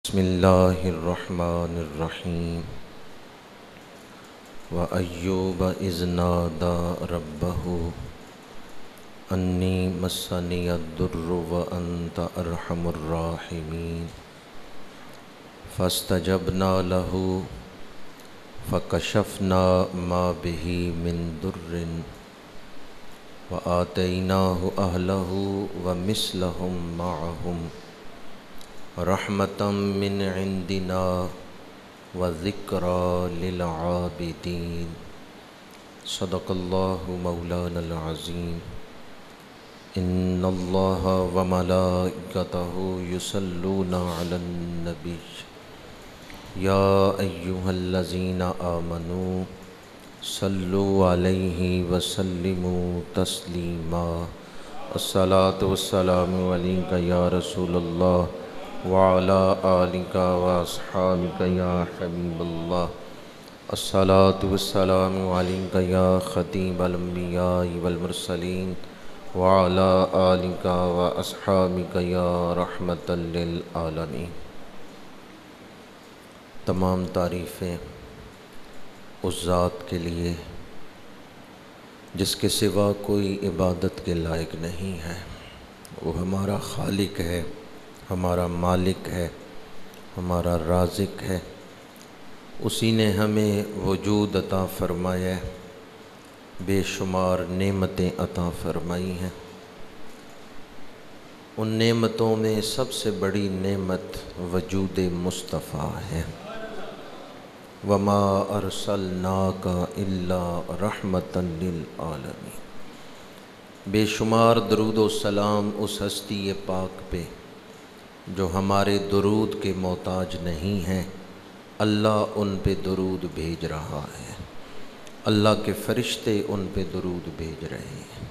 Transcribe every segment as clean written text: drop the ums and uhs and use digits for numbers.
بسم اللہ الرحمن الرحیم وَأَيُّوبَ إِذْ نَادَى رَبَّهُ أَنِّي مَسَّنِيَ الضُّرُّ وَأَنْتَ أَرْحَمُ الرَّاحِمِينَ فَاسْتَجَبْنَا لَهُ فَكَشَفْنَا مَا بِهِ مِنْ ضُرٍّ وَآتَيْنَاهُ أَهْلَهُ وَمِثْلَهُمْ مَعَهُمْ رحمة من عندنا وذكرى للعابدين صدق الله مولانا العظيم إن الله وملائكته يصلون على النبي يا أيها الذين آمنوا صلوا عليه وسلموا تسليما الصلاة والسلام عليك يا رسول الله وعلى آلك وأصحابك يا حبيب الله الصلاة والسلام عليك يا خطيب الأنبياء والمرسلين وعلى آلك وأصحابك يا رحمة للعالمين۔ تمام تعریفیں اس ذات کے لیے جس کے سوا کوئی عبادت کے لائق نہیں ہے۔ وہ ہمارا خالق ہے، ہمارا مالک ہے، ہمارا رازق ہے۔ اسی نے ہمیں وجود عطا فرمایا ہے، بے شمار نعمتیں عطا فرمائی ہیں۔ ان نعمتوں میں سب سے بڑی نعمت وجود مصطفیٰ ہے۔ وَمَا أَرْسَلْنَاكَ إِلَّا رَحْمَةً لِلْعَالَمِينَ۔ بے شمار درود و سلام اس ہستی پاک پہ جو ہمارے درود کے محتاج نہیں ہیں۔ اللہ ان پہ درود بھیج رہا ہے، اللہ کے فرشتے ان پہ درود بھیج رہے ہیں۔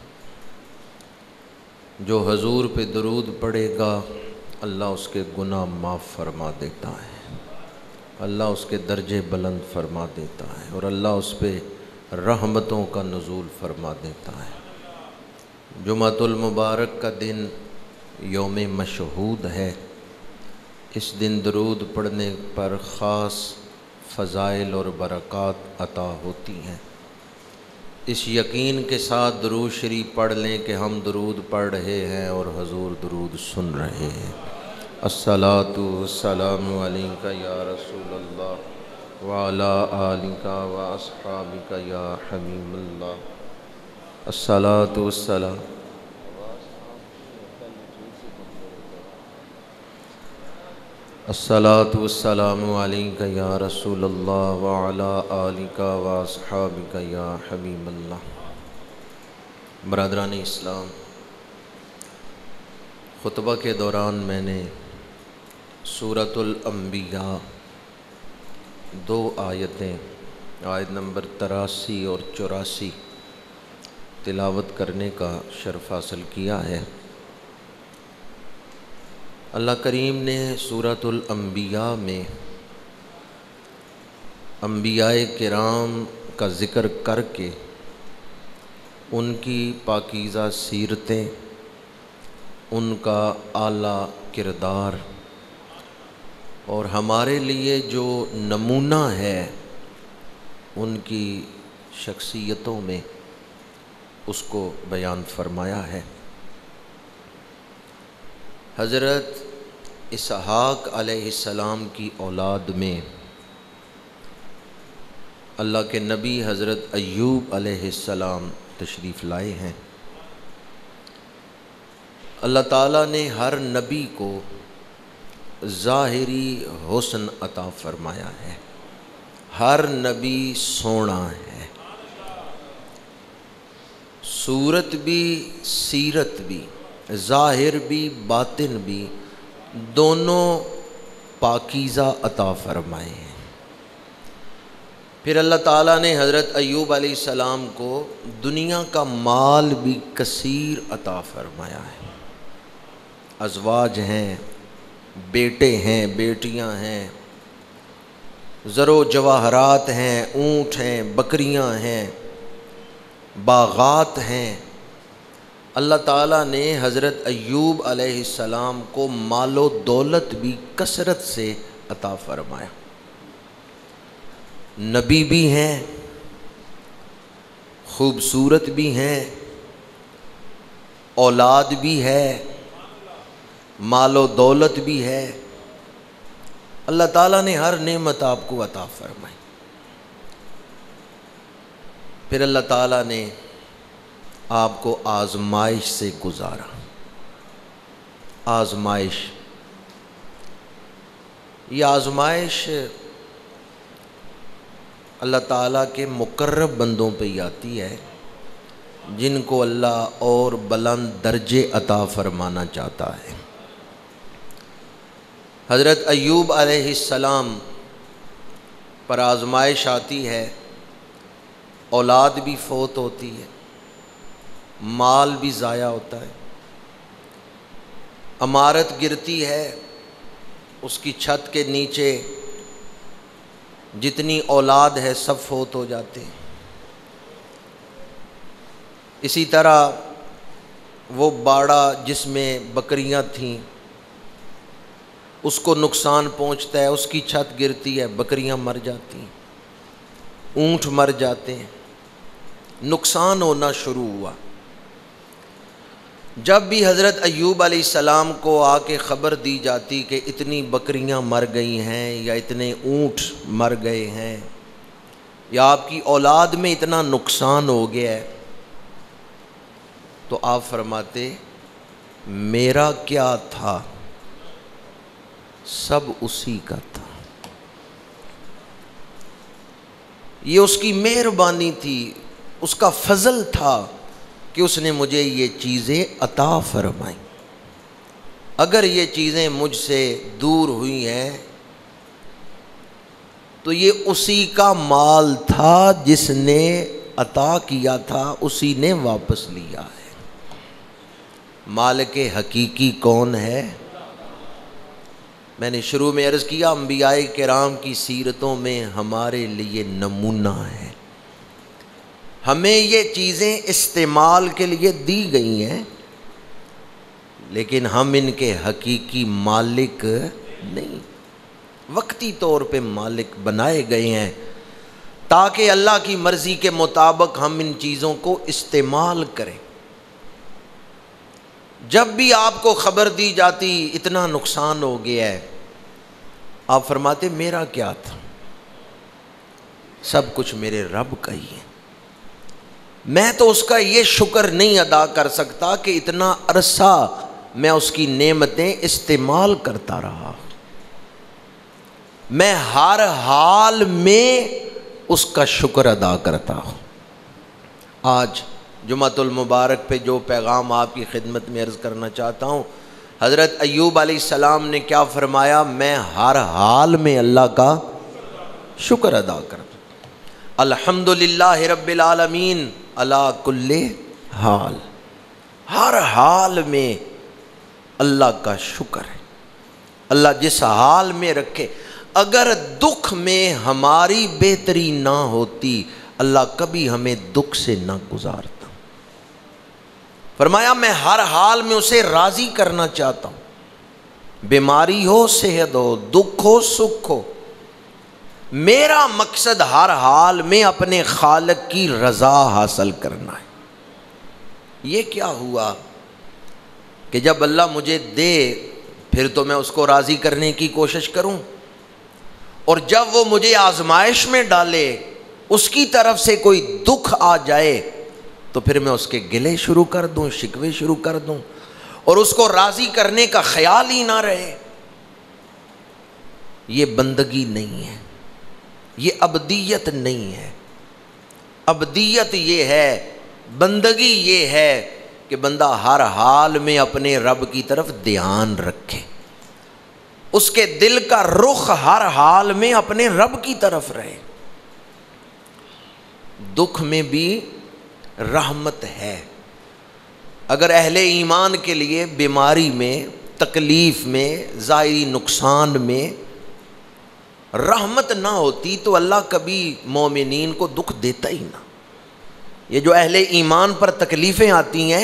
جو حضور پہ درود پڑھے گا اللہ اس کے گناہ معاف فرما دیتا ہے، اللہ اس کے درجے بلند فرما دیتا ہے، اور اللہ اس پہ رحمتوں کا نزول فرما دیتا ہے۔ جمعۃ المبارک کا دن یوم مشہود ہے۔ اس دن درود پڑھنے پر خاص فضائل اور برکات عطا ہوتی ہیں۔ اس یقین کے ساتھ درود شریف پڑھ لیں کہ ہم درود پڑھ رہے ہیں اور حضور درود سن رہے ہیں۔ الصلاۃ والسلام علیک یا رسول اللہ وعلی آلک واصحابک یا حبیب اللہ۔ الصلاۃ والسلام الصلاۃ والسلام علیک یا رسول اللہ وعلی آلک واصحابک یا حبیب اللہ۔ برادران اسلام، خطبہ کے دوران میں نے سورۃ الانبیاء 2 آیتیں، آیت نمبر 83 اور 84 تلاوت کرنے کا شرف حاصل کیا ہے۔ اللہ کریم نے سورۃ الانبیاء میں انبیاء کرام کا ذکر کر کے ان کی پاکیزہ سیرتیں، ان کا اعلیٰ کردار اور ہمارے لیے جو نمونہ ہے ان کی شخصیتوں میں اس کو بیان فرمایا ہے۔ حضرت اسحاق علیہ السلام کی اولاد میں اللہ کے نبی حضرت ایوب علیہ السلام تشریف لائے ہیں۔ اللہ تعالیٰ نے ہر نبی کو ظاہری حسن عطا فرمایا ہے، ہر نبی سونا ہے، صورت بھی سیرت بھی، ظاہر بھی باطن بھی، دونوں پاکیزہ عطا فرمائے ہیں۔ پھر اللہ تعالیٰ نے حضرت ایوب علیہ السلام کو دنیا کا مال بھی کثیر عطا فرمایا ہے۔ ازواج ہیں، بیٹے ہیں، بیٹیاں ہیں، زر و جواہرات ہیں، اونٹ ہیں، بکریاں ہیں، باغات ہیں۔ اللہ تعالیٰ نے حضرت ایوب علیہ السلام کو مال و دولت بھی کثرت سے عطا فرمایا. نبی بھی ہیں، خوبصورت بھی ہیں، اولاد بھی ہے، مال و دولت بھی ہے. اللہ تعالیٰ نے ہر نعمت آپ کو عطا فرمائی. پھر اللہ تعالیٰ نے آپ کو آزمائش سے گزارا. آزمائش، یہ آزمائش اللہ تعالیٰ کے مقرب بندوں پہ ہی آتی ہے جن کو اللہ اور بلند درجے عطا فرمانا چاہتا ہے. حضرت ایوب علیہ السلام پر آزمائش آتی ہے، اولاد بھی فوت ہوتی ہے، مال بھی ضائع ہوتا ہے، عمارت گرتی ہے، اس کی چھت کے نیچے جتنی اولاد ہے سب فوت ہو جاتے ہیں. اسی طرح وہ باڑہ جس میں بکریاں تھیں اس کو نقصان پہنچتا ہے، اس کی چھت گرتی ہے، بکریاں مر جاتی ہیں، اونٹ مر جاتے ہیں، نقصان ہونا شروع ہوا. جب بھی حضرت ایوب علیہ السلام کو آ کے خبر دی جاتی کہ اتنی بکریاں مر گئی ہیں یا اتنے اونٹ مر گئے ہیں یا آپ کی اولاد میں اتنا نقصان ہو گیا ہے، تو آپ فرماتے میرا کیا تھا، سب اسی کا تھا. یہ اس کی مہربانی تھی، اس کا فضل تھا کہ اس نے مجھے یہ چیزیں عطا فرمائیں. اگر یہ چیزیں مجھ سے دور ہوئی ہیں تو یہ اسی کا مال تھا، جس نے عطا کیا تھا اسی نے واپس لیا ہے. مالک حقیقی کون ہے؟ میں نے شروع میں عرض کیا انبیاء کرام کی سیرتوں میں ہمارے لیے نمونہ ہے. ہمیں یہ چیزیں استعمال کے لیے دی گئی ہیں لیکن ہم ان کے حقیقی مالک نہیں، وقتی طور پہ مالک بنائے گئے ہیں تاکہ اللہ کی مرضی کے مطابق ہم ان چیزوں کو استعمال کریں. جب بھی آپ کو خبر دی جاتی اتنا نقصان ہو گیا ہے، آپ فرماتے میرا کیا تھا، سب کچھ میرے رب کا ہی ہے. میں تو اس کا یہ شکر نہیں ادا کر سکتا کہ اتنا عرصہ میں اس کی نعمتیں استعمال کرتا رہا. میں ہر حال میں اس کا شکر ادا کرتا ہوں. آج جمعۃ المبارک پہ جو پیغام آپ کی خدمت میں عرض کرنا چاہتا ہوں، حضرت ایوب علیہ السلام نے کیا فرمایا؟ میں ہر حال میں اللہ کا شکر ادا کرتا ہوں. الحمدللہ رب العالمین علی کل حال، ہر حال میں اللہ کا شکر ہے. اللہ جس حال میں رکھے. اگر دکھ میں ہماری بہتری نہ ہوتی اللہ کبھی ہمیں دکھ سے نہ گزارتا. فرمایا میں ہر حال میں اسے راضی کرنا چاہتا ہوں، بیماری ہو صحت ہو، دکھ ہو سکھ ہو، میرا مقصد ہر حال میں اپنے خالق کی رضا حاصل کرنا ہے. یہ کیا ہوا کہ جب اللہ مجھے دے پھر تو میں اس کو راضی کرنے کی کوشش کروں، اور جب وہ مجھے آزمائش میں ڈالے اس کی طرف سے کوئی دکھ آ جائے تو پھر میں اس کے گلے شروع کر دوں، شکوے شروع کر دوں اور اس کو راضی کرنے کا خیال ہی نہ رہے. یہ بندگی نہیں ہے، یہ ابدیت نہیں ہے. ابدیت یہ ہے، بندگی یہ ہے کہ بندہ ہر حال میں اپنے رب کی طرف دھیان رکھے، اس کے دل کا رخ ہر حال میں اپنے رب کی طرف رہے. دکھ میں بھی رحمت ہے. اگر اہل ایمان کے لیے بیماری میں، تکلیف میں، ظاہری نقصان میں رحمت نہ ہوتی تو اللہ کبھی مومنین کو دکھ دیتا ہی نہ. یہ جو اہل ایمان پر تکلیفیں آتی ہیں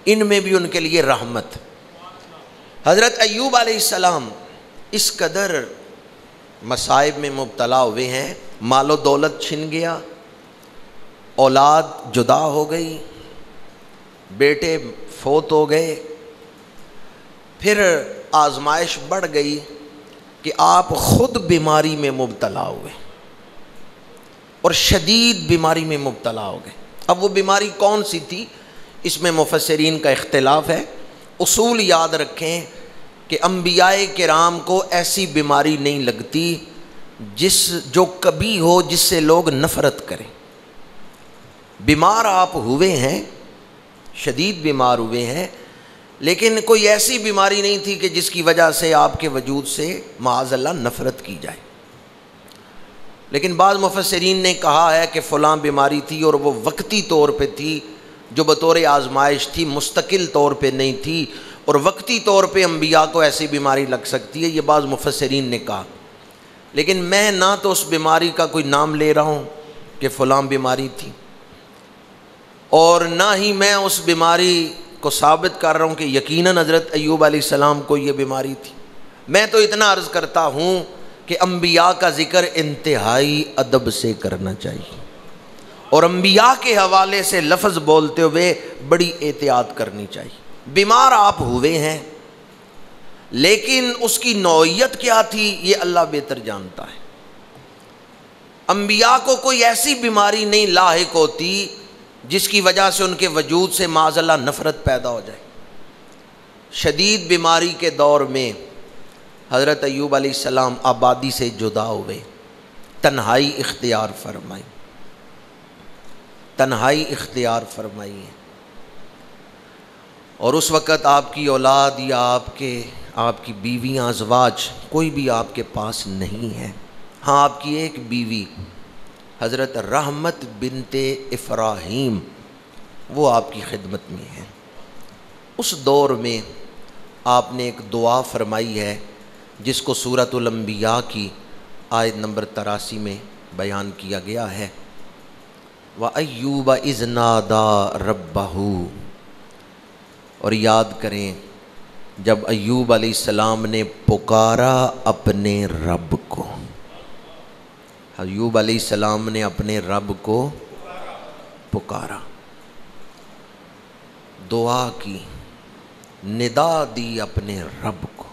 ان میں بھی ان کے لیے رحمت۔ حضرت ایوب علیہ السلام اس قدر مصائب میں مبتلا ہوئے ہیں، مال و دولت چھن گیا، اولاد جدا ہو گئی، بیٹے فوت ہو گئے، پھر آزمائش بڑھ گئی کہ آپ خود بیماری میں مبتلا ہوئے اور شدید بیماری میں مبتلا ہو گئے۔ اب وہ بیماری کون سی تھی، اس میں مفسرین کا اختلاف ہے۔ اصول یاد رکھیں کہ انبیاء کرام کو ایسی بیماری نہیں لگتی جو کبھی ہو جس سے لوگ نفرت کریں۔ بیمار آپ ہوئے ہیں، شدید بیمار ہوئے ہیں، لیکن کوئی ایسی بیماری نہیں تھی کہ جس کی وجہ سے آپ کے وجود سے معاذ اللہ نفرت کی جائے۔ لیکن بعض مفسرین نے کہا ہے کہ فلاں بیماری تھی اور وہ وقتی طور پہ تھی، جو بطور آزمائش تھی، مستقل طور پہ نہیں تھی، اور وقتی طور پہ انبیاء کو ایسی بیماری لگ سکتی ہے، یہ بعض مفسرین نے کہا۔ لیکن میں نہ تو اس بیماری کا کوئی نام لے رہا ہوں کہ فلاں بیماری تھی، اور نہ ہی میں اس بیماری کو ثابت کر رہا ہوں کہ یقیناً حضرت ایوب علیہ السلام کو یہ بیماری تھی۔ میں تو اتنا عرض کرتا ہوں کہ انبیاء کا ذکر انتہائی ادب سے کرنا چاہیے، اور انبیاء کے حوالے سے لفظ بولتے ہوئے بڑی احتیاط کرنی چاہیے۔ بیمار آپ ہوئے ہیں، لیکن اس کی نوعیت کیا تھی یہ اللہ بہتر جانتا ہے۔ انبیاء کو کوئی ایسی بیماری نہیں لاحق ہوتی جس کی وجہ سے ان کے وجود سے معاذ اللہ نفرت پیدا ہو جائے۔ شدید بیماری کے دور میں حضرت ایوب علیہ السلام آبادی سے جدا ہوئے، تنہائی اختیار فرمائی، تنہائی اختیار فرمائی ہے، اور اس وقت آپ کی اولاد یا آپ کی بیویاں، ازواج کوئی بھی آپ کے پاس نہیں ہے۔ ہاں، آپ کی ایک بیوی حضرت رحمت بنت افراہیم وہ آپ کی خدمت میں ہے۔ اس دور میں آپ نے ایک دعا فرمائی ہے جس کو سورۃ الانبیاء کی آیت نمبر 83 میں بیان کیا گیا ہے۔ وَأَيُّوبَ إِذْ نَادَىٰ رَبَّهُ، اور یاد کریں جب ایوب علیہ السلام نے پکارا اپنے رب کو، ایوب علیہ السلام نے اپنے رب کو پکارا، دعا کی، ندا دی اپنے رب کو۔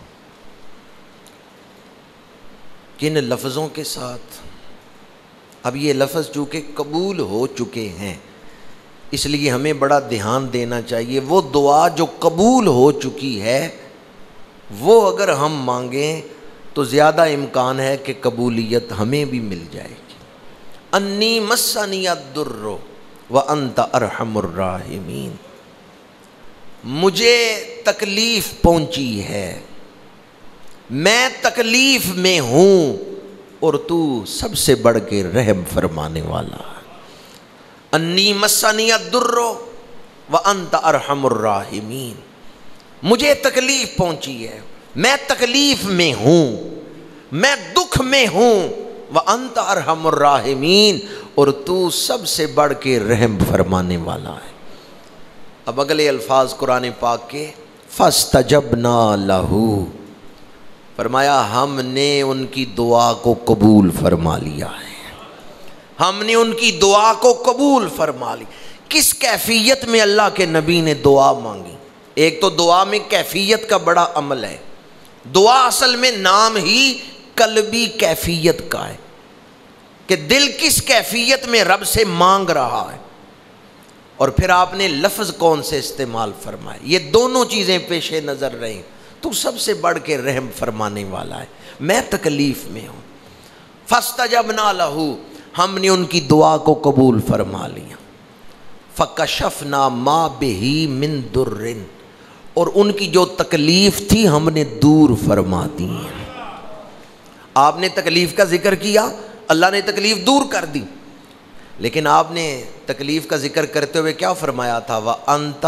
کن لفظوں کے ساتھ؟ اب یہ لفظ چونکہ قبول ہو چکے ہیں، اس لیے ہمیں بڑا دھیان دینا چاہیے۔ وہ دعا جو قبول ہو چکی ہے وہ اگر ہم مانگیں تو زیادہ امکان ہے کہ قبولیت ہمیں بھی مل جائے گی۔ انی مسنی الضر وانت ارحم الراحمین، مجھے تکلیف پہنچی ہے، میں تکلیف میں ہوں، اور تو سب سے بڑھ کے رحم فرمانے والا ہے۔ انی مسنی الضر وانت ارحم الراحمین، مجھے تکلیف پہنچی ہے، میں تکلیف میں ہوں، میں دکھ میں ہوں، وانت ارحم الراحمین، اور تو سب سے بڑھ کے رحم فرمانے والا ہے۔ اب اگلے الفاظ قرآن پاک کے، فاستجبنا لہ، فرمایا ہم نے ان کی دعا کو قبول فرما لیا ہے، ہم نے ان کی دعا کو قبول فرما لی۔ کس کیفیت میں اللہ کے نبی نے دعا مانگی؟ ایک تو دعا میں کیفیت کا بڑا عمل ہے، دعا اصل میں نام ہی قلبی کیفیت کا ہے کہ دل کس کیفیت میں رب سے مانگ رہا ہے، اور پھر آپ نے لفظ کون سے استعمال فرمائے، یہ دونوں چیزیں پیش نظر رہیں۔ تو سب سے بڑھ کے رحم فرمانے والا ہے، میں تکلیف میں ہوں۔ فاستجبنا لہ، ہم نے ان کی دعا کو قبول فرما لیا۔ فکشفنا ما بہ من ضر، اور ان کی جو تکلیف تھی ہم نے دور فرما دی۔ آپ نے تکلیف کا ذکر کیا، اللہ نے تکلیف دور کر دی، لیکن آپ نے تکلیف کا ذکر کرتے ہوئے کیا فرمایا تھا؟ وَأَنْتَ،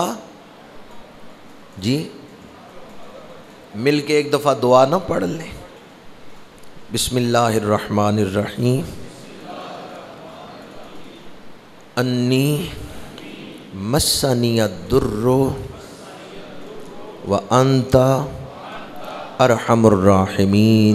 جی مل کے ایک دفعہ دعا نہ پڑھ لیں۔ بسم اللہ الرحمن الرحیم، انی مسنی الضر وأنت ارحم الراحمین۔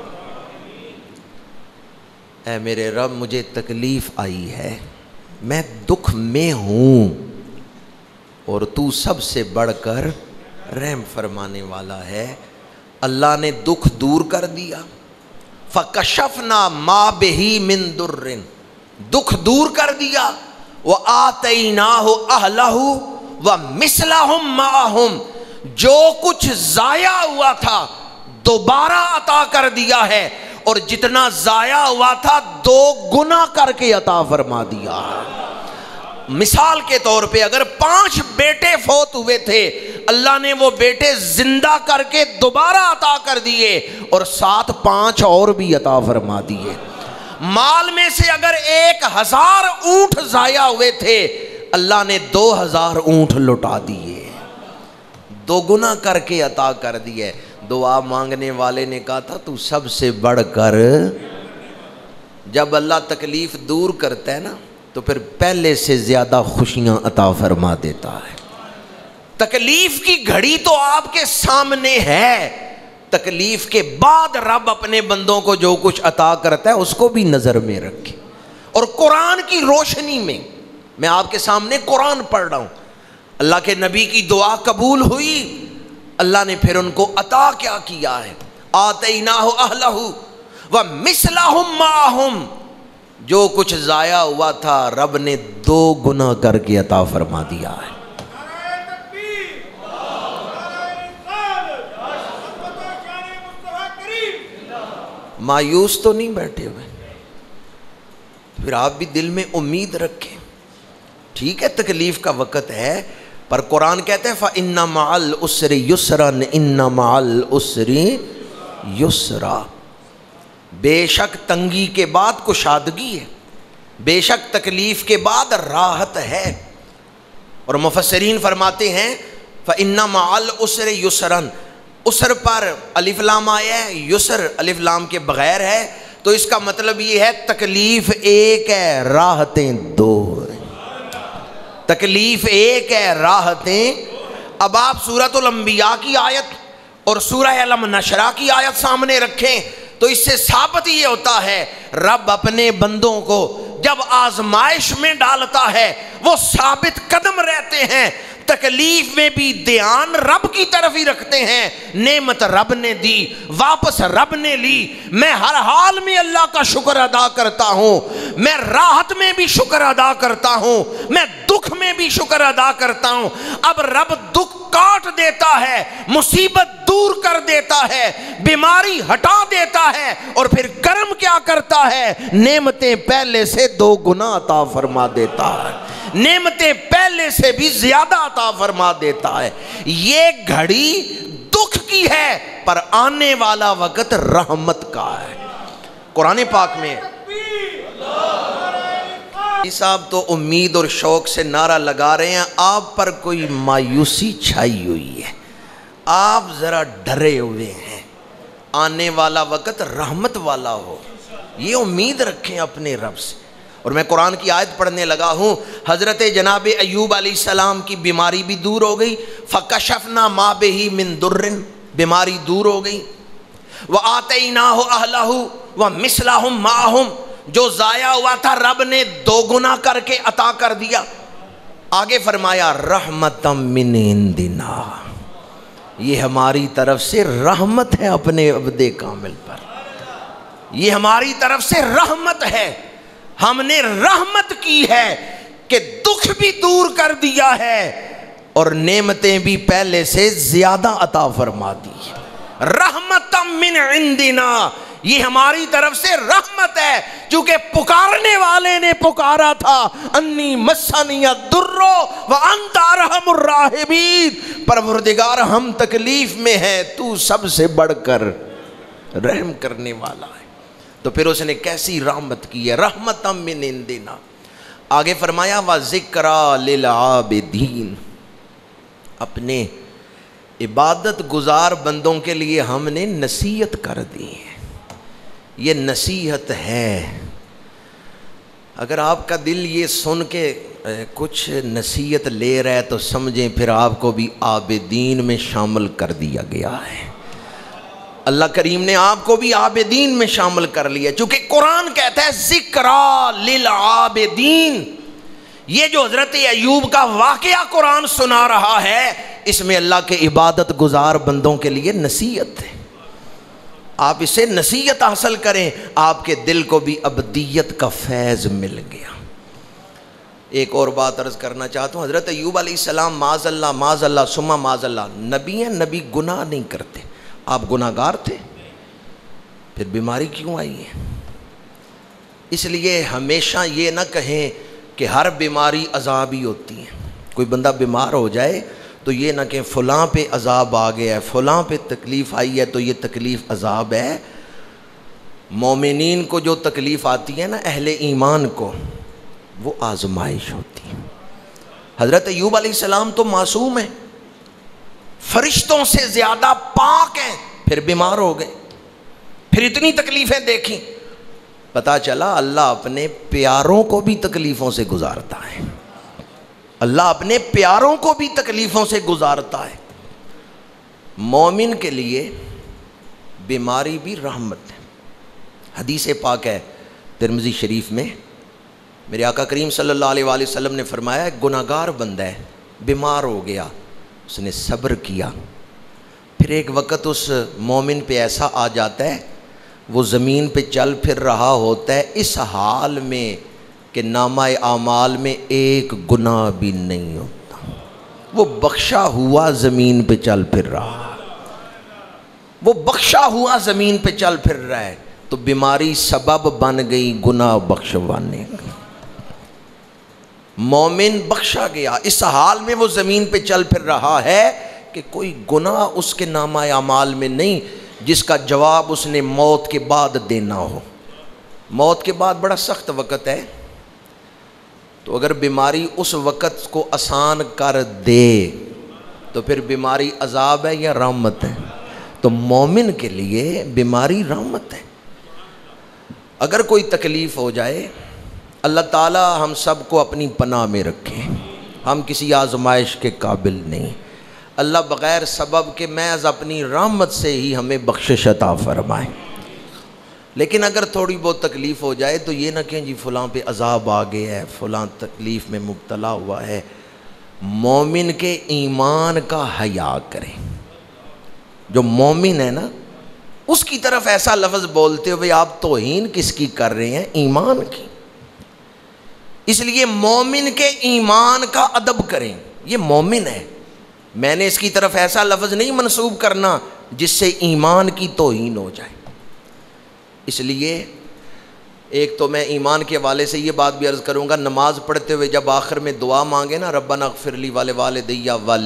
اے میرے رب مجھے تکلیف آئی ہے، میں دکھ میں ہوں، اور تو سب سے بڑھ کر رحم فرمانے والا ہے۔ اللہ نے دکھ دور کر دیا، فَكَشَفْنَا مَا بِهِ مِن دُرٍ، دکھ دور کر دیا، وَآتَيْنَاهُ أَهْلَهُ وَمِثْلَهُمْ مَعَهُمْ، جو کچھ ضائع ہوا تھا دوبارہ عطا کر دیا ہے، اور جتنا ضائع ہوا تھا 2 گنا کر کے عطا فرما دیا ہے۔ مثال کے طور پہ اگر 5 بیٹے فوت ہوئے تھے، اللہ نے وہ بیٹے زندہ کر کے دوبارہ عطا کر دیے، اور ساتھ 5 اور بھی عطا فرما دیے۔ مال میں سے اگر 1000 اونٹ ضائع ہوئے تھے، اللہ نے 2000 اونٹ لوٹا دیے، 2 گنا کر کے عطا کر دیے۔ دعا مانگنے والے نے کہا تھا تو سب سے بڑھ کر، جب اللہ تکلیف دور کرتا ہے نا تو پھر پہلے سے زیادہ خوشیاں عطا فرما دیتا ہے۔ تکلیف کی گھڑی تو آپ کے سامنے ہے، تکلیف کے بعد رب اپنے بندوں کو جو کچھ عطا کرتا ہے اس کو بھی نظر میں رکھے۔ اور قرآن کی روشنی میں آپ کے سامنے قرآن پڑھ رہا ہوں، اللہ کے نبی کی دعا قبول ہوئی، اللہ نے پھر ان کو عطا کیا کیا ہے، آتیناہ اہلہ ومثلہم معہم، جو کچھ ضائع ہوا تھا رب نے 2 گنا کر کے عطا فرما دیا ہے۔ مایوس تو نہیں بیٹھے ہوئے، پھر آپ بھی دل میں امید رکھیں۔ ٹھیک ہے تکلیف کا وقت ہے، پر قرآن کہتے ہیں فَإِنَّ مَعَ الْعُسْرِ يُسْرًا إِنَّ مَعَ الْعُسْرِ يُسْرًا، بے شک تنگی کے بعد کشادگی ہے، بے شک تکلیف کے بعد راحت ہے۔ اور مفسرین فرماتے ہیں فَإِنَّ مَعَ الْعُسْرِ يُسْرًا، عسر پر الف لام آیا ہے، یسر الف لام کے بغیر ہے، تو اس کا مطلب یہ ہے تکلیف ایک ہے راحتیں 2 ہیں، تکلیف ایک ہے راحتیں۔ اب آپ سورۃ الانبیاء کی آیت اور سورہ علم نشرہ کی آیت سامنے رکھیں تو اس سے ثابت یہ ہوتا ہے رب اپنے بندوں کو جب آزمائش میں ڈالتا ہے وہ ثابت قدم رہتے ہیں، تکلیف میں بھی دھیان رب کی طرف ہی رکھتے ہیں، نعمت رب نے دی واپس رب نے لی، میں ہر حال میں اللہ کا شکر ادا کرتا ہوں، میں راحت میں بھی شکر ادا کرتا ہوں، میں دکھ میں بھی شکر ادا کرتا ہوں۔ اب رب دکھ کاٹ دیتا ہے، مصیبت دور کر دیتا ہے، بیماری ہٹا دیتا ہے، اور پھر کرم کیا کرتا ہے، نعمتیں پہلے سے 2 گنا عطا فرما دیتا ہے، نعمتیں پہلے سے بھی زیادہ عطا فرما دیتا ہے۔ یہ گھڑی دکھ کی ہے پر آنے والا وقت رحمت کا ہے۔ قرآن پاک میں صاحب تو امید اور شوق سے نعرہ لگا رہے ہیں، آپ پر کوئی مایوسی چھائی ہوئی ہے، آپ ذرا ڈرے ہوئے ہیں، آنے والا وقت رحمت والا ہو، یہ امید رکھیں اپنے رب سے۔ اور میں قرآن کی آیت پڑھنے لگا ہوں، حضرت جناب ایوب علیہ السلام کی بیماری بھی دور ہو گئی، فَكَشَفْنَا مَا بِهِ مِن دُرٍ، بیماری دور ہو گئی، وَآتَيْنَاهُ أَهْلَهُ وَمِثْلَهُمْ مَعَهُمْ، جو ضائع ہوا تھا رب نے 2 گنا کر کے عطا کر دیا۔ آگے فرمایا رحمتًا مِّنْ عِنْدِنَا، یہ ہماری طرف سے رحمت ہے اپنے عبد کامل پر، یہ ہماری طرف سے رحمت ہے، ہم نے رحمت کی ہے کہ دکھ بھی دور کر دیا ہے اور نعمتیں بھی پہلے سے زیادہ عطا فرما دی۔ رحمتً من عندنا، یہ ہماری طرف سے رحمت ہے، چونکہ پکارنے والے نے پکارا تھا انی مسنی الضر وانت ارحم الراحمین، پروردگار ہم تکلیف میں ہیں تو سب سے بڑھ کر رحم کرنے والا ہے۔ تو پھر اس نے کیسی رحمت کی ہے، رحمتً من عندنا۔ آگے فرمایا وَذِكْرَى لِلْعَابِدِينَ، اپنے عبادت گزار بندوں کے لیے ہم نے نصیحت کر دی ہے، یہ نصیحت ہے۔ اگر آپ کا دل یہ سن کے کچھ نصیحت لے رہا ہے تو سمجھیں پھر آپ کو بھی عابدین میں شامل کر دیا گیا ہے۔ اللہ کریم نے آپ کو بھی عابدین میں شامل کر لیا، چونکہ قرآن کہتا ہے ذکریٰ للعابدین۔ یہ جو حضرت ایوب کا واقعہ قرآن سنا رہا ہے، اس میں اللہ کے عبادت گزار بندوں کے لیے نصیحت ہے۔ آپ اسے نصیحت حاصل کریں، آپ کے دل کو بھی ابدیت کا فیض مل گیا۔ ایک اور بات عرض کرنا چاہتا ہوں، حضرت ایوب علیہ السلام معاذ اللہ ثم معاذ اللہ نبی ہیں، نبی گناہ نہیں کرتے۔ آپ گناہ گار تھے، پھر بیماری کیوں آئی ہے؟ اس لیے ہمیشہ یہ نہ کہیں کہ ہر بیماری عذاب ہی ہوتی ہے۔ کوئی بندہ بیمار ہو جائے تو یہ نہ کہ فلاں پہ عذاب آ گیا ہے، فلاں پہ تکلیف آئی ہے تو یہ تکلیف عذاب ہے۔ مومنین کو جو تکلیف آتی ہے نا، اہل ایمان کو، وہ آزمائش ہوتی ہے۔ حضرت ایوب علیہ السلام تو معصوم ہیں، فرشتوں سے زیادہ پاک ہیں، پھر بیمار ہو گئے، پھر اتنی تکلیفیں دیکھیں۔ پتہ چلا اللہ اپنے پیاروں کو بھی تکلیفوں سے گزارتا ہے، اللہ اپنے پیاروں کو بھی تکلیفوں سے گزارتا ہے۔ مومن کے لیے بیماری بھی رحمت ہے۔ حدیث پاک ہے ترمذی شریف میں، میرے آقا کریم صلی اللہ علیہ وآلہ وسلم نے فرمایا، ایک گناہ گار بندہ ہے، بیمار ہو گیا، اس نے صبر کیا، پھر ایک وقت اس مومن پہ ایسا آ جاتا ہے، وہ زمین پہ چل پھر رہا ہوتا ہے اس حال میں کہ نامہ اعمال میں ایک گناہ بھی نہیں ہوتا، وہ بخشا ہوا زمین پہ چل پھر رہا، وہ بخشا ہوا زمین پہ چل پھر رہا ہے، تو بیماری سبب بن گئی گناہ بخشوانے کا۔ مومن بخشا گیا، اس حال میں وہ زمین پہ چل پھر رہا ہے کہ کوئی گناہ اس کے نامہ اعمال میں نہیں، جس کا جواب اس نے موت کے بعد دینا ہو۔ موت کے بعد بڑا سخت وقت ہے، تو اگر بیماری اس وقت کو آسان کر دے تو پھر بیماری عذاب ہے یا رحمت ہے؟ تو مومن کے لیے بیماری رحمت ہے۔ اگر کوئی تکلیف ہو جائے، اللہ تعالی ہم سب کو اپنی پناہ میں رکھے، ہم کسی آزمائش کے قابل نہیں، اللہ بغیر سبب کے محض اپنی رحمت سے ہی ہمیں بخشش عطا فرمائے۔ لیکن اگر تھوڑی بہت تکلیف ہو جائے تو یہ نہ کہیں جی فلاں پہ عذاب آ گیا ہے، فلاں تکلیف میں مبتلا ہوا ہے۔ مومن کے ایمان کا حیا کریں۔ جو مومن ہے نا، اس کی طرف ایسا لفظ بولتے ہوئے آپ توہین کس کی کر رہے ہیں؟ ایمان کی۔ اس لیے مومن کے ایمان کا ادب کریں، یہ مومن ہے، میں نے اس کی طرف ایسا لفظ نہیں منسوب کرنا جس سے ایمان کی توہین ہو جائے۔ اس لیے ایک تو میں ایمان کے حوالے سے یہ بات بھی عرض کروں گا، نماز پڑھتے ہوئے جب آخر میں دعا مانگے نا، ربنا اغفر لی ولوالدی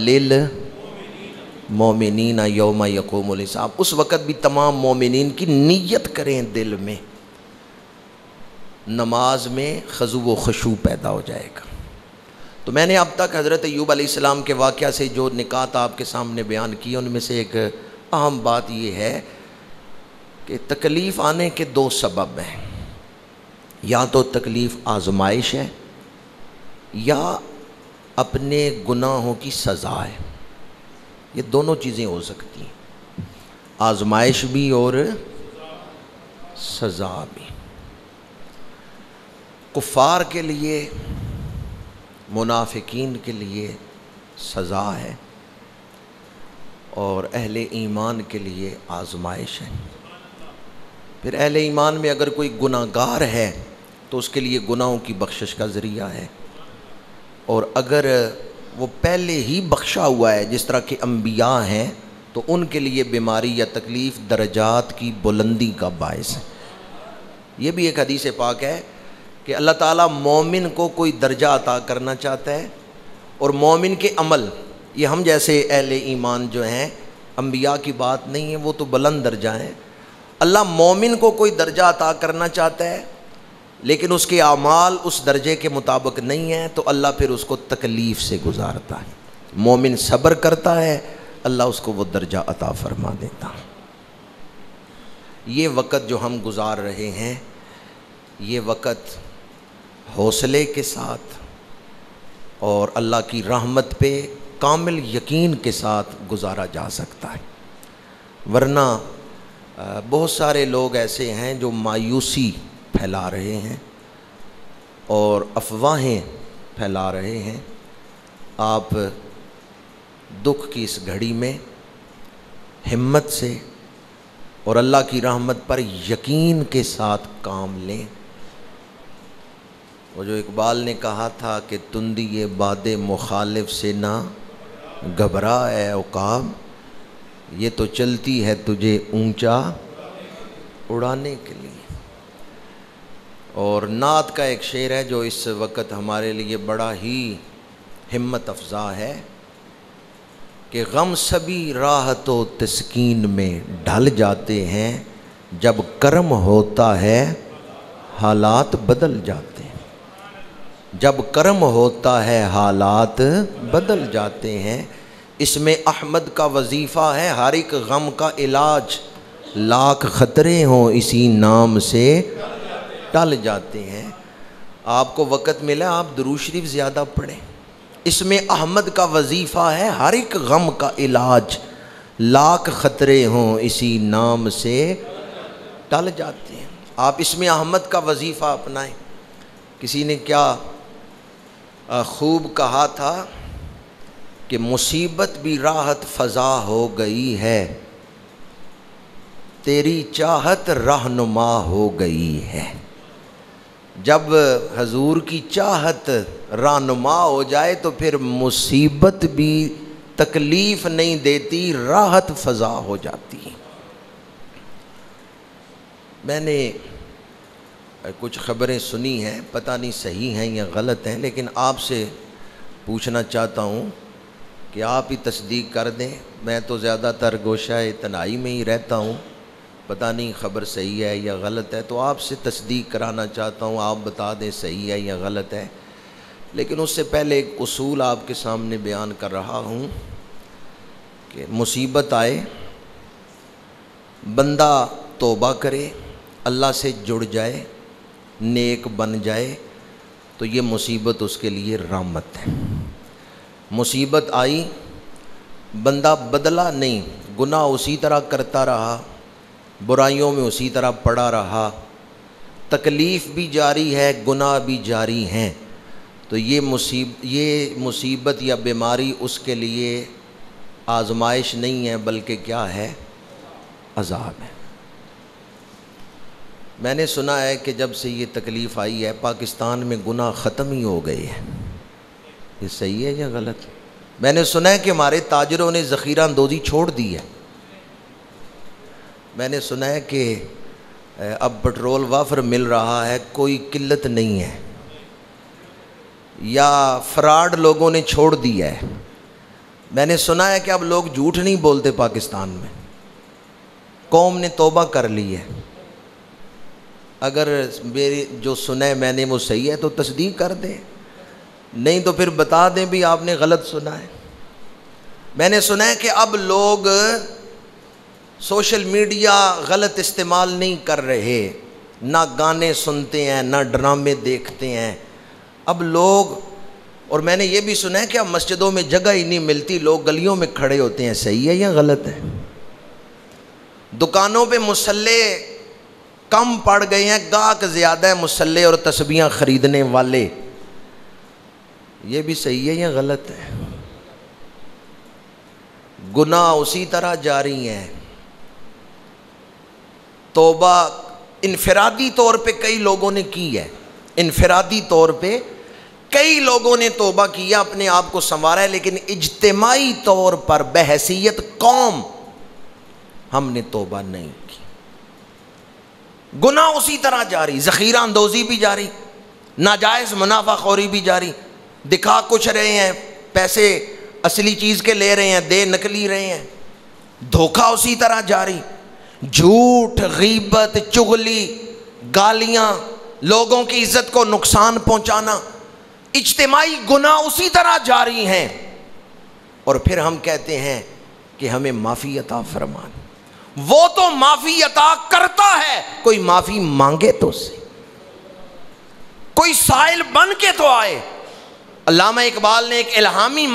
وللمؤمنین یوم یقوم الحساب، اس وقت بھی تمام مومنین کی نیت کریں دل میں، نماز میں خضوع و خشوع پیدا ہو جائے گا۔ تو میں نے اب تک حضرت ایوب علیہ السلام کے واقعہ سے جو نکات آپ کے سامنے بیان کی، ان میں سے ایک اہم بات یہ ہے کہ تکلیف آنے کے دو سبب ہیں، یا تو تکلیف آزمائش ہے یا اپنے گناہوں کی سزا ہے۔ یہ دونوں چیزیں ہو سکتی ہیں، آزمائش بھی اور سزا بھی۔ کفار کے لیے، منافقین کے لیے سزا ہے، اور اہل ایمان کے لیے آزمائش ہے۔ پھر اہل ایمان میں اگر کوئی گناہ گار ہے تو اس کے لیے گناہوں کی بخشش کا ذریعہ ہے، اور اگر وہ پہلے ہی بخشا ہوا ہے جس طرح کہ انبیاء ہیں تو ان کے لیے بیماری یا تکلیف درجات کی بلندی کا باعث ہے۔ یہ بھی ایک حدیث پاک ہے کہ اللہ تعالیٰ مومن کو کوئی درجہ عطا کرنا چاہتا ہے، اور مومن کے عمل، یہ ہم جیسے اہل ایمان جو ہیں، انبیاء کی بات نہیں ہے، وہ تو بلند درجہ ہیں۔ اللہ مومن کو کوئی درجہ عطا کرنا چاہتا ہے لیکن اس کے اعمال اس درجے کے مطابق نہیں ہیں، تو اللہ پھر اس کو تکلیف سے گزارتا ہے۔ مومن صبر کرتا ہے، اللہ اس کو وہ درجہ عطا فرما دیتا ہے۔ یہ وقت جو ہم گزار رہے ہیں، یہ وقت حوصلے کے ساتھ اور اللہ کی رحمت پہ کامل یقین کے ساتھ گزارا جا سکتا ہے۔ ورنہ بہت سارے لوگ ایسے ہیں جو مایوسی پھیلا رہے ہیں اور افواہیں پھیلا رہے ہیں۔ آپ دکھ کی اس گھڑی میں ہمت سے اور اللہ کی رحمت پر یقین کے ساتھ کام لیں۔ وہ جو اقبال نے کہا تھا کہ تندی یہ باد مخالف سے نہ گھبرا اے عقاب، یہ تو چلتی ہے تجھے اونچا اڑانے کے لیے۔ اور نعت کا ایک شعر ہے جو اس وقت ہمارے لیے بڑا ہی ہمت افزا ہے کہ غم سبھی راحت و تسکین میں ڈھل جاتے ہیں، جب کرم ہوتا ہے حالات بدل جاتے ہیں۔ جب کرم ہوتا ہے حالات بدل جاتے ہیں۔ اس میں احمد کا وظیفہ ہے ہر ایک غم کا علاج، لاکھ خطرے ہوں اسی نام سے ٹل جاتے ہیں۔ آپ کو وقت ملا آپ درود شریف زیادہ پڑھیں۔ اس میں احمد کا وظیفہ ہے ہر ایک غم کا علاج، لاکھ خطرے ہوں اسی نام سے ٹل جاتے ہیں۔ آپ اس میں احمد کا وظیفہ اپنائیں۔ کسی نے کیا خوب کہا تھا کہ مصیبت بھی راحت فضا ہو گئی ہے، تیری چاہت رہنما ہو گئی ہے۔ جب حضور کی چاہت رہنما ہو جائے تو پھر مصیبت بھی تکلیف نہیں دیتی، راحت فضا ہو جاتی ہے۔ میں نے کچھ خبریں سنی ہیں، پتہ نہیں صحیح ہیں یا غلط ہیں، لیکن آپ سے پوچھنا چاہتا ہوں کہ آپ ہی تصدیق کر دیں۔ میں تو زیادہ تر گوشہ تنہائی میں ہی رہتا ہوں، پتہ نہیں خبر صحیح ہے یا غلط ہے، تو آپ سے تصدیق کرانا چاہتا ہوں، آپ بتا دیں صحیح ہے یا غلط ہے۔ لیکن اس سے پہلے ایک اصول آپ کے سامنے بیان کر رہا ہوں کہ مصیبت آئے، بندہ توبہ کرے، اللہ سے جڑ جائے، نیک بن جائے، تو یہ مصیبت اس کے لیے رحمت ہے۔ مصیبت آئی، بندہ بدلا نہیں، گناہ اسی طرح کرتا رہا، برائیوں میں اسی طرح پڑا رہا، تکلیف بھی جاری ہے، گناہ بھی جاری ہیں، تو یہ مصیبت یا بیماری اس کے لیے آزمائش نہیں ہے بلکہ کیا ہے؟ عذاب ہے۔ میں نے سنا ہے کہ جب سے یہ تکلیف آئی ہے پاکستان میں گناہ ختم ہی ہو گئے ہیں۔ یہ صحیح ہے یا غلط؟ میں نے سنا ہے کہ ہمارے تاجروں نے ذخیرہ اندوزی چھوڑ دی ہے۔ میں نے سنا ہے کہ اب پٹرول وافر مل رہا ہے، کوئی قلت نہیں ہے، یا فراڈ لوگوں نے چھوڑ دیا ہے۔ میں نے سنا ہے کہ اب لوگ جھوٹ نہیں بولتے پاکستان میں، قوم نے توبہ کر لی ہے۔ اگر میری جو سنا ہے میں نے وہ صحیح ہے تو تصدیق کر دیں، نہیں تو پھر بتا دیں بھی آپ نے غلط سنا ہے۔ میں نے سنا ہے کہ اب لوگ سوشل میڈیا غلط استعمال نہیں کر رہے، نہ گانے سنتے ہیں نہ ڈرامے دیکھتے ہیں اب لوگ، اور میں نے یہ بھی سنا ہے کہ اب مسجدوں میں جگہ ہی نہیں ملتی، لوگ گلیوں میں کھڑے ہوتے ہیں۔ صحیح ہے یا غلط ہے؟ دکانوں پہ مصلے کم پڑ گئے ہیں، گاہک زیادہ ہے مصلے اور تسبیحاں خریدنے والے۔ یہ بھی صحیح ہے یا غلط ہے؟ گناہ اسی طرح جاری ہیں۔ توبہ انفرادی طور پہ کئی لوگوں نے کی ہے، انفرادی طور پہ کئی لوگوں نے توبہ کیا، اپنے آپ کو سنوارا ہے، لیکن اجتماعی طور پر بحیثیت قوم ہم نے توبہ نہیں کی۔ گناہ اسی طرح جاری، ذخیرہ اندوزی بھی جاری، ناجائز منافع خوری بھی جاری، دکھا کچھ رہے ہیں، پیسے اصلی چیز کے لے رہے ہیں، دے نکلی رہے ہیں، دھوکہ اسی طرح جاری، جھوٹ، غیبت، چغلی، گالیاں، لوگوں کی عزت کو نقصان پہنچانا، اجتماعی گناہ اسی طرح جاری ہیں، اور پھر ہم کہتے ہیں کہ ہمیں معافی عطا فرما۔ وہ تو معافی عطا کرتا ہے، کوئی معافی مانگے تو سے، کوئی سائل بن کے تو آئے۔ علامہ اقبال نے ایک الہامی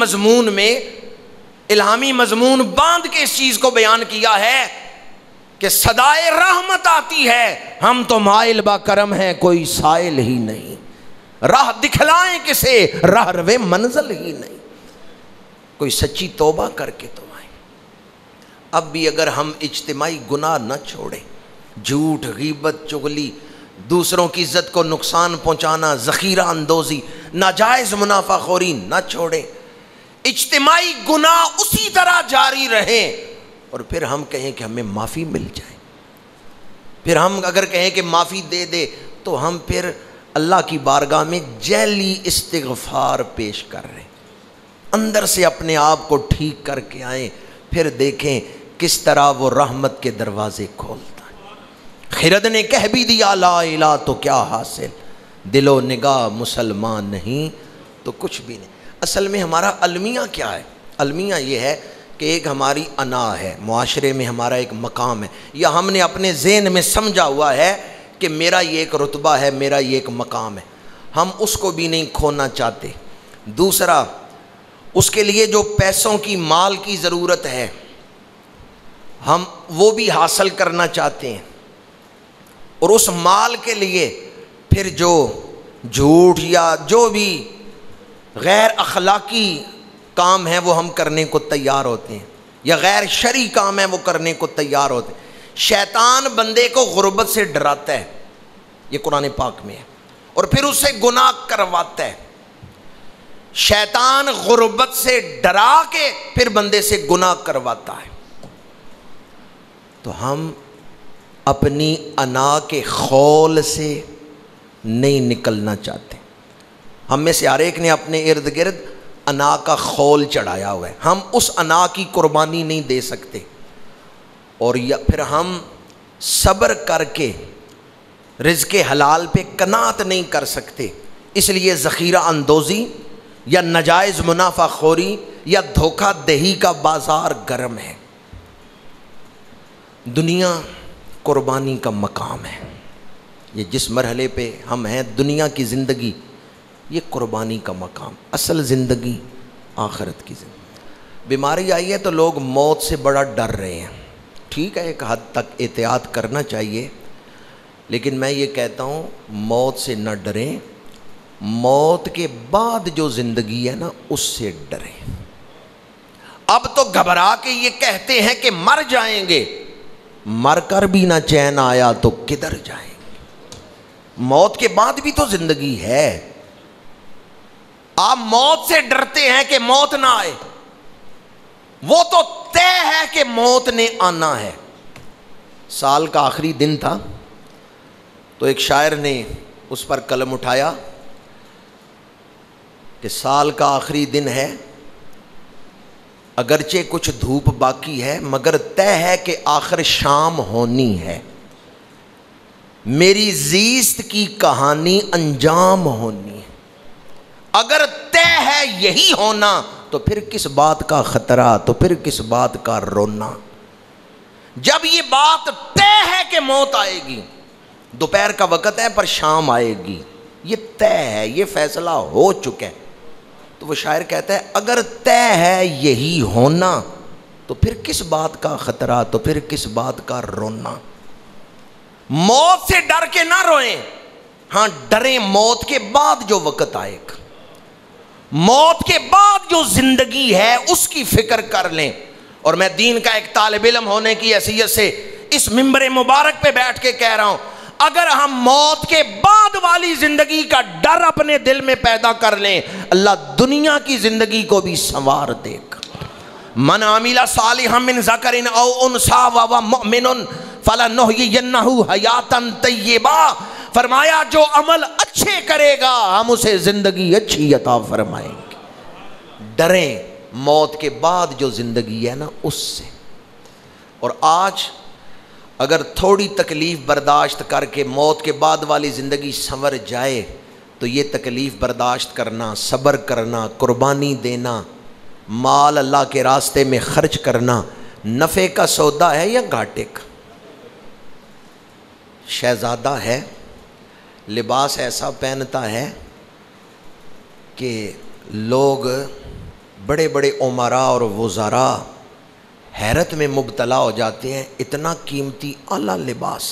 مضمون باندھ کے اس چیز کو بیان کیا ہے کہ صدائے رحمت آتی ہے، ہم تو مائل با کرم ہیں، کوئی سائل ہی نہیں، راہ دکھلائیں کسے، راہ روے منزل ہی نہیں، کوئی سچی توبہ کر کے تو آئیں۔ اب بھی اگر ہم اجتماعی گناہ نہ چھوڑیں، جھوٹ، غیبت، چغلی، دوسروں کی عزت کو نقصان پہنچانا، ذخیرہ اندوزی، ناجائز منافع خوری نہ چھوڑیں، اجتماعی گناہ اسی طرح جاری رہیں، اور پھر ہم کہیں کہ ہمیں معافی مل جائے، پھر ہم اگر کہیں کہ معافی دے دے تو ہم پھر اللہ کی بارگاہ میں جعلی استغفار پیش کر رہے ہیں، اندر سے اپنے آپ کو ٹھیک کر کے آئیں، پھر دیکھیں کس طرح وہ رحمت کے دروازے کھولتا ہے۔ خرد نے کہہ بھی دیا لا الہ تو کیا حاصل، دل و نگاہ مسلمان نہیں تو کچھ بھی نہیں۔ اصل میں ہمارا المیہ کیا ہے؟ المیہ یہ ہے کہ ایک ہماری انا ہے، معاشرے میں ہمارا ایک مقام ہے، یا ہم نے اپنے ذہن میں سمجھا ہوا ہے کہ میرا یہ ایک رتبہ ہے، میرا یہ ایک مقام ہے، ہم اس کو بھی نہیں کھونا چاہتے۔ دوسرا، اس کے لیے جو پیسوں کی، مال کی ضرورت ہے، ہم وہ بھی حاصل کرنا چاہتے ہیں، اور اس مال کے لیے پھر جو جھوٹ یا جو بھی غیر اخلاقی کام ہے وہ ہم کرنے کو تیار ہوتے ہیں، یا غیر شرعی کام ہے وہ کرنے کو تیار ہوتے ہیں۔ شیطان بندے کو غربت سے ڈراتا ہے، یہ قرآن پاک میں ہے، اور پھر اس سے گناہ کرواتا ہے۔ شیطان غربت سے ڈرا کے پھر بندے سے گناہ کرواتا ہے۔ تو ہم اپنی انا کے خول سے نہیں نکلنا چاہتے۔ ہم میں سے ہر ایک نے اپنے ارد گرد انا کا خول چڑھایا ہوا ہے، ہم اس انا کی قربانی نہیں دے سکتے، اور یا پھر ہم صبر کر کے رزق حلال پہ قناعت نہیں کر سکتے، اس لیے ذخیرہ اندوزی یا ناجائز منافع خوری یا دھوکہ دہی کا بازار گرم ہے۔ دنیا قربانی کا مقام ہے، یہ جس مرحلے پہ ہم ہیں، دنیا کی زندگی یہ قربانی کا مقام، اصل زندگی آخرت کی زندگی۔ بیماری آئی ہے تو لوگ موت سے بڑا ڈر رہے ہیں، ٹھیک ہے ایک حد تک احتیاط کرنا چاہیے، لیکن میں یہ کہتا ہوں موت سے نہ ڈریں، موت کے بعد جو زندگی ہے نا اس سے ڈریں۔ اب تو گھبرا کے یہ کہتے ہیں کہ مر جائیں گے، مر کر بھی نہ چین آیا تو کدھر جائیں گے؟ موت کے بعد بھی تو زندگی ہے۔ آپ موت سے ڈرتے ہیں کہ موت نہ آئے، وہ تو طے ہے کہ موت نے آنا ہے۔ سال کا آخری دن تھا تو ایک شاعر نے اس پر قلم اٹھایا کہ سال کا آخری دن ہے، اگرچہ کچھ دھوپ باقی ہے مگر طے ہے کہ آخر شام ہونی ہے، میری زیست کی کہانی انجام ہونی ہے۔ اگر طے ہے یہی ہونا تو پھر کس بات کا خطرہ، تو پھر کس بات کا رونا؟ جب یہ بات طے ہے کہ موت آئے گی، دوپہر کا وقت ہے پر شام آئے گی، یہ طے ہے، یہ فیصلہ ہو چکا ہے، تو وہ شاعر کہتا ہے اگر طے ہے یہی ہونا تو پھر کس بات کا خطرہ، تو پھر کس بات کا رونا؟ موت سے ڈر کے نہ روئیں، ہاں ڈریں موت کے بعد جو وقت آئے گا، موت کے بعد جو زندگی ہے اس کی فکر کر لیں۔ اور میں دین کا ایک طالب علم ہونے کی حیثیت سے اس ممبر مبارک پہ بیٹھ کے کہہ رہا ہوں، اگر ہم موت کے بعد والی زندگی کا ڈر اپنے دل میں پیدا کر لیں، اللہ دنیا کی زندگی کو بھی سنوار دے گا۔ من عمل صالحا من ذکر او انثی وهو مؤمن فلنحیینہ حیاتا طیبہ، فرمایا جو عمل اچھے کرے گا ہم اسے زندگی اچھی عطا فرمائیں گے۔ ڈریں موت کے بعد جو زندگی ہے نا اس سے۔ اور آج اگر تھوڑی تکلیف برداشت کر کے موت کے بعد والی زندگی سنور جائے تو یہ تکلیف برداشت کرنا، صبر کرنا، قربانی دینا، مال اللہ کے راستے میں خرچ کرنا نفع کا سودا ہے یا گھاٹے کا؟ شہزادہ ہے، لباس ایسا پہنتا ہے کہ لوگ بڑے بڑے عمراء اور وزراء حیرت میں مبتلا ہو جاتے ہیں، اتنا قیمتی اعلیٰ لباس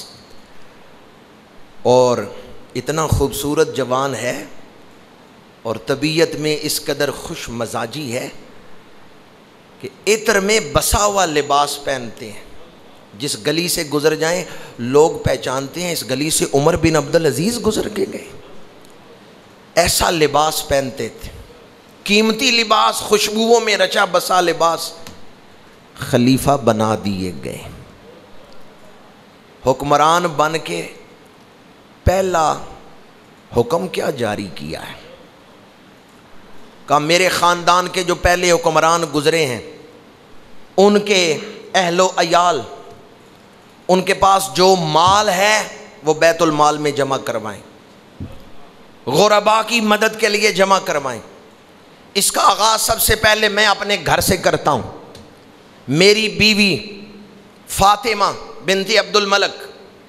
اور اتنا خوبصورت جوان ہے اور طبیعت میں اس قدر خوش مزاجی ہے کہ عطر میں بسا ہوا لباس پہنتے ہیں، جس گلی سے گزر جائیں لوگ پہچانتے ہیں اس گلی سے عمر بن عبدالعزیز گزر کے گئے، ایسا لباس پہنتے تھے، قیمتی لباس، خوشبوؤں میں رچا بسا لباس، خلیفہ بنا دیے گئے۔ حکمران بن کے پہلا حکم کیا جاری کیا ہے؟ کہا میرے خاندان کے جو پہلے حکمران گزرے ہیں ان کے اہل و عیال، ان کے پاس جو مال ہے وہ بیت المال میں جمع کروائیں، غرباء کی مدد کے لیے جمع کروائیں۔ اس کا آغاز سب سے پہلے میں اپنے گھر سے کرتا ہوں۔ میری بیوی فاطمہ بنت عبد الملک،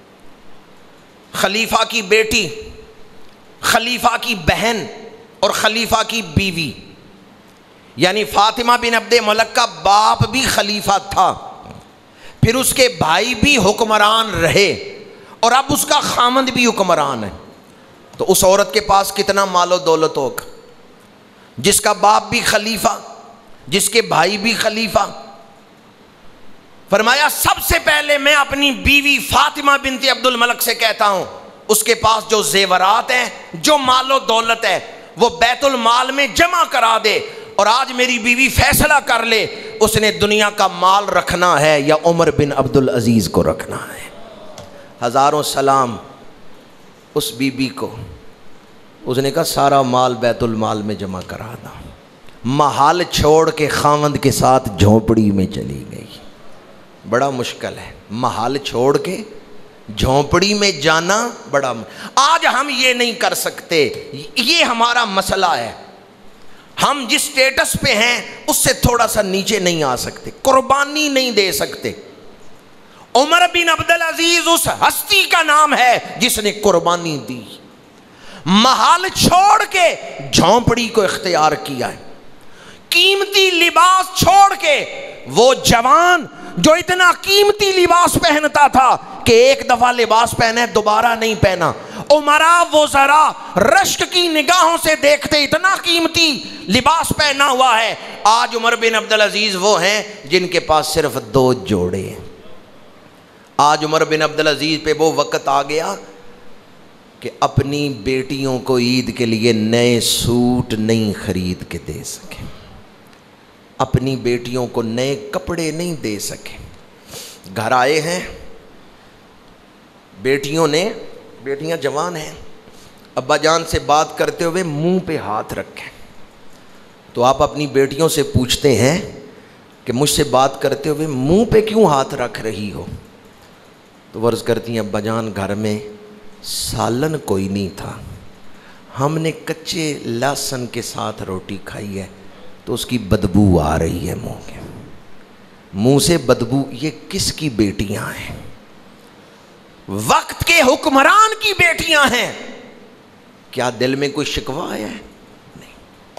خلیفہ کی بیٹی، خلیفہ کی بہن اور خلیفہ کی بیوی، یعنی فاطمہ بن عبد ملک کا باپ بھی خلیفہ تھا، پھر اس کے بھائی بھی حکمران رہے اور اب اس کا خامند بھی حکمران ہے۔ تو اس عورت کے پاس کتنا مال و دولت ہوگا، جس کا باپ بھی خلیفہ، جس کے بھائی بھی خلیفہ۔ فرمایا سب سے پہلے میں اپنی بیوی فاطمہ بنت عبد الملک سے کہتا ہوں اس کے پاس جو زیورات ہیں، جو مال و دولت ہے وہ بیت المال میں جمع کرا دے، اور آج میری بیوی فیصلہ کر لے اس نے دنیا کا مال رکھنا ہے یا عمر بن عبدالعزیز کو رکھنا ہے۔ ہزاروں سلام اس بی بی کو، اس نے کہا سارا مال بیت المال میں جمع کرا دا، محل چھوڑ کے خاوند کے ساتھ جھونپڑی میں چلی گئی۔ بڑا مشکل ہے محل چھوڑ کے جھونپڑی میں جانا، بڑا آج ہم یہ نہیں کر سکتے، یہ ہمارا مسئلہ ہے، ہم جس سٹیٹس پہ ہیں اس سے تھوڑا سا نیچے نہیں آ سکتے، قربانی نہیں دے سکتے۔ عمر بن عبدالعزیز اس ہستی کا نام ہے جس نے قربانی دی، محل چھوڑ کے جھونپڑی کو اختیار کیا ہے، قیمتی لباس چھوڑ کے۔ وہ جوان جو اتنا قیمتی لباس پہنتا تھا کہ ایک دفعہ لباس پہنے دوبارہ نہیں پہنا، عمراء وزراء رشک کی نگاہوں سے دیکھتے اتنا قیمتی لباس پہنا ہوا ہے۔ آج عمر بن عبدالعزیز وہ ہیں جن کے پاس صرف 2 جوڑے ہیں۔ آج عمر بن عبدالعزیز پہ وہ وقت آ گیا کہ اپنی بیٹیوں کو عید کے لیے نئے سوٹ نہیں خرید کے دے سکے، اپنی بیٹیوں کو نئے کپڑے نہیں دے سکے۔ گھر آئے ہیں بیٹیاں جوان ہیں، ابا جان سے بات کرتے ہوئے منہ پہ ہاتھ رکھیں، تو آپ اپنی بیٹیوں سے پوچھتے ہیں کہ مجھ سے بات کرتے ہوئے منہ پہ کیوں ہاتھ رکھ رہی ہو؟ تو وہ عرض کرتی ہیں ابا جان گھر میں سالن کوئی نہیں تھا، ہم نے کچے لہسن کے ساتھ روٹی کھائی ہے تو اس کی بدبو آ رہی ہے منہ سے بدبو۔ یہ کس کی بیٹیاں ہیں؟ وقت کے حکمران کی بیٹیاں ہیں۔ کیا دل میں کوئی شکوہ آیا ہے؟ نہیں۔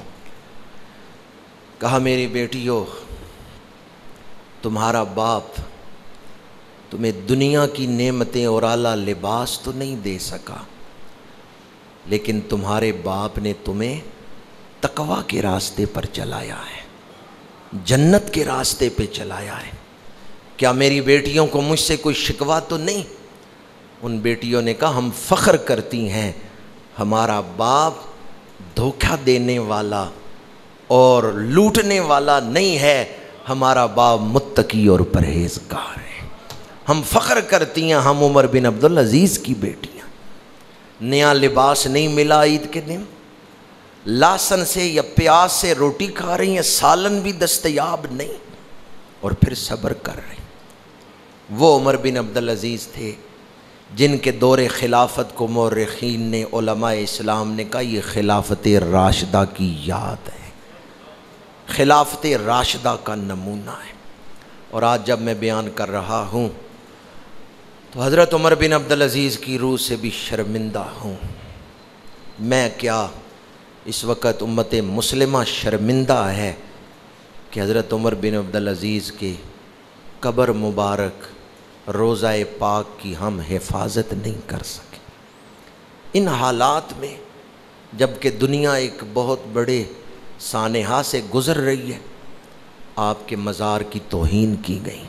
کہا میری بیٹیو، تمہارا باپ تمہیں دنیا کی نعمتیں اور اعلیٰ لباس تو نہیں دے سکا، لیکن تمہارے باپ نے تمہیں تقویٰ کے راستے پر چلایا ہے، جنت کے راستے پہ چلایا ہے۔ کیا میری بیٹیوں کو مجھ سے کوئی شکوہ تو نہیں؟ ان بیٹیوں نے کہا ہم فخر کرتی ہیں ہمارا باپ دھوکہ دینے والا اور لوٹنے والا نہیں ہے، ہمارا باپ متقی اور پرہیزگار ہے۔ ہم فخر کرتی ہیں ہم عمر بن عبدالعزیز کی بیٹیاں۔ نیا لباس نہیں ملا عید کے دن، لہسن سے یا پیاز سے روٹی کھا رہی ہیں، سالن بھی دستیاب نہیں، اور پھر صبر کر رہے ہیں۔ وہ عمر بن عبدالعزیز تھے جن کے دور خلافت کو مورخین نے، علماء اسلام نے کہا یہ خلافت راشدہ کی یاد ہے، خلافت راشدہ کا نمونہ ہے۔ اور آج جب میں بیان کر رہا ہوں تو حضرت عمر بن عبدالعزیز کی روح سے بھی شرمندہ ہوں۔ میں کیا اس وقت امت مسلمہ شرمندہ ہے کہ حضرت عمر بن عبدالعزیز کی قبر مبارک روضہ پاک کی ہم حفاظت نہیں کر سکے۔ ان حالات میں جب کہ دنیا ایک بہت بڑے سانحہ سے گزر رہی ہے، آپ کے مزار کی توہین کی گئی۔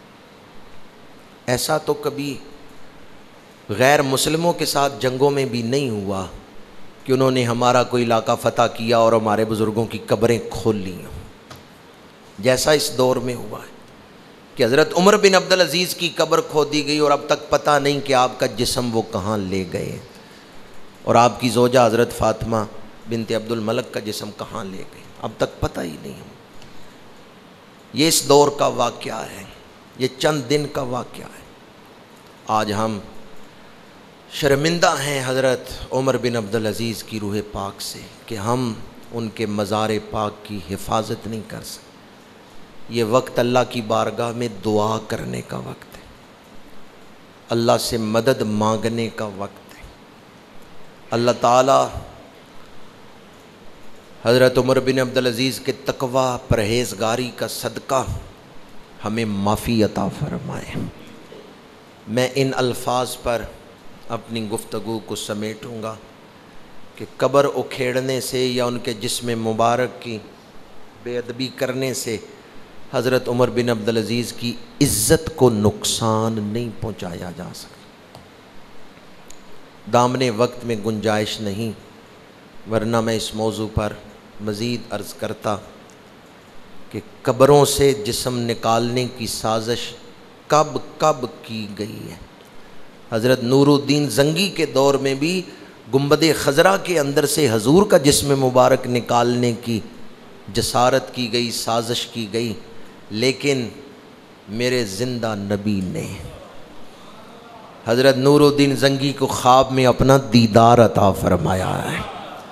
ایسا تو کبھی غیر مسلموں کے ساتھ جنگوں میں بھی نہیں ہوا کہ انہوں نے ہمارا کوئی علاقہ فتح کیا اور ہمارے بزرگوں کی قبریں کھول لی، جیسا اس دور میں ہوا ہے کہ حضرت عمر بن عبدالعزیز کی قبر کھودی گئی اور اب تک پتہ نہیں کہ آپ کا جسم وہ کہاں لے گئے، اور آپ کی زوجہ حضرت فاطمہ بنت عبد الملک کا جسم کہاں لے گئے، اب تک پتہ ہی نہیں۔ یہ اس دور کا واقعہ ہے، یہ چند دن کا واقعہ ہے۔ آج ہم شرمندہ ہیں حضرت عمر بن عبدالعزیز کی روح پاک سے کہ ہم ان کے مزار پاک کی حفاظت نہیں کر سکتے۔ یہ وقت اللہ کی بارگاہ میں دعا کرنے کا وقت ہے، اللہ سے مدد مانگنے کا وقت ہے۔ اللہ تعالی حضرت عمر بن عبدالعزیز کے تقوی پرہیزگاری کا صدقہ ہمیں معافی عطا فرمائے۔ میں ان الفاظ پر اپنی گفتگو کو سمیٹوں گا کہ قبر اکھیڑنے سے یا ان کے جسم مبارک کی بے ادبی کرنے سے حضرت عمر بن عبدالعزیز کی عزت کو نقصان نہیں پہنچایا جا سکتا۔ دامن وقت میں گنجائش نہیں، ورنہ میں اس موضوع پر مزید عرض کرتا کہ قبروں سے جسم نکالنے کی سازش کب کی گئی ہے۔ حضرت نور الدین زنگی کے دور میں بھی گنبد خضرا کے اندر سے حضور کا جسم مبارک نکالنے کی جسارت کی گئی، سازش کی گئی، لیکن میرے زندہ نبی نے حضرت نور الدین زنگی کو خواب میں اپنا دیدار عطا فرمایا ہے،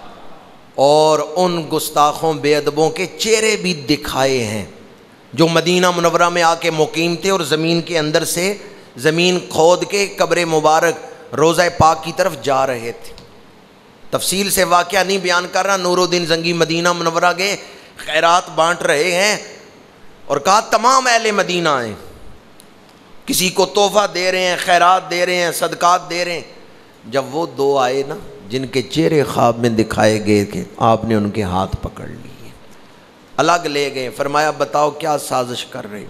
اور ان گستاخوں بے ادبوں کے چہرے بھی دکھائے ہیں جو مدینہ منورہ میں آ کے مقیم تھے اور زمین کے اندر سے زمین کھود کے قبر مبارک روضہ پاک کی طرف جا رہے تھے۔ تفصیل سے واقعہ نہیں بیان کر رہا، نور الدین زنگی مدینہ منورہ گئے، خیرات بانٹ رہے ہیں اور کہا تمام اہل مدینہ آئیں، کسی کو تحفہ دے رہے ہیں، خیرات دے رہے ہیں، صدقات دے رہے ہیں۔ جب وہ دو آئے نا جن کے چہرے خواب میں دکھائے گئے کہ آپ نے ان کے ہاتھ پکڑ لیے، الگ لے گئے، فرمایا بتاؤ کیا سازش کر رہے ہو،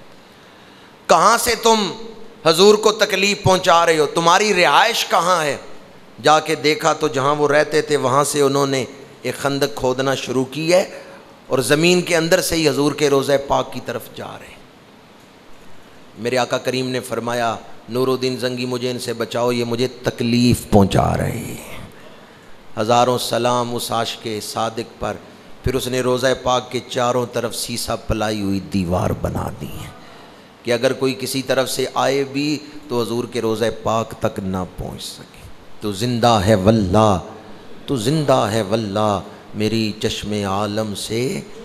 کہاں سے تم حضور کو تکلیف پہنچا رہے ہو، تمہاری رہائش کہاں ہے؟ جا کے دیکھا تو جہاں وہ رہتے تھے وہاں سے انہوں نے ایک خندق کھودنا شروع کی ہے اور زمین کے اندر سے ہی حضور کے روضہ پاک کی طرف جا رہے ہیں۔ میرے آقا کریم نے فرمایا نور الدین زنگی مجھے ان سے بچاؤ، یہ مجھے تکلیف پہنچا رہے ہیں۔ ہزاروں سلام اس عاشق صادق پر، پھر اس نے روضہ پاک کے چاروں طرف سیسا پلائی ہوئی دیوار بنا دی ہے کہ اگر کوئی کسی طرف سے آئے بھی تو حضور کے روضہ پاک تک نہ پہنچ سکے۔ تو زندہ ہے واللہ، تو زندہ ہے واللہ، میری چشم عالم سے